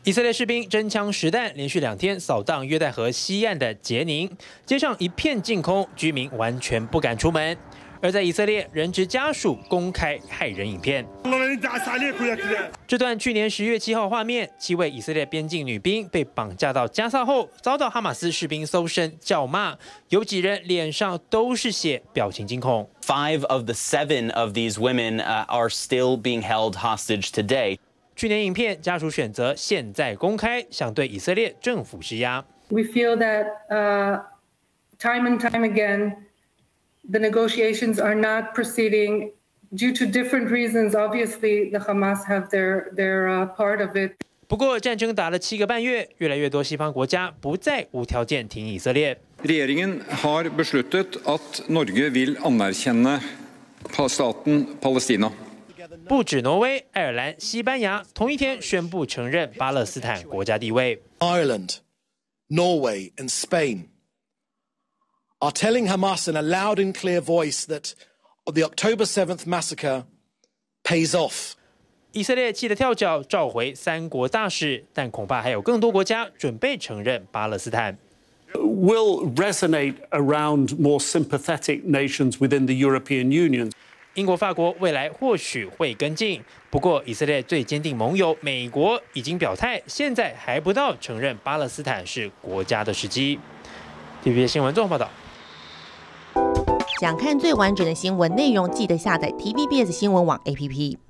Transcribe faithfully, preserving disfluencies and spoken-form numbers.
以色列士兵真枪实弹，连续两天扫荡约旦河西岸的杰宁，街上一片净空，居民完全不敢出门。而在以色列，人质家属公开骇人影片。这段去年十月七号画面，七位以色列边境女兵被绑架到加萨后，遭到哈马斯士兵搜身叫骂，有几人脸上都是血，表情惊恐。 Five of the seven of these women uh, are still being held hostage today. 去年影片家属选择现在公开，想对以色列政府施压。 We feel that uh, time and time again, the negotiations are not proceeding due to different reasons. Obviously, the Hamas have their their uh, part of it. 不过，战争打了七个半月，越来越多西方国家不再无条件挺以色列。 Regjeringen har besluttet at Norge vil anerkjenne staten Palestina. 不止挪威、爱尔兰、西班牙同一天宣布承认巴勒斯坦国家地位。 Ireland, Norway, and Spain are telling Hamas in a loud and clear voice that the October seventh massacre pays off. 以色列气得跳脚，召回三国大使，但恐怕还有更多国家准备承认巴勒斯坦。 Will resonate around more sympathetic nations within the European Union. 英国、法国未来或许会跟进，不过以色列最坚定盟友美国已经表态，现在还不到承认巴勒斯坦是国家的时机。T V B S 新闻综合报道。 想看最完整的新闻内容，记得下载 T V B S 新闻网 A P P。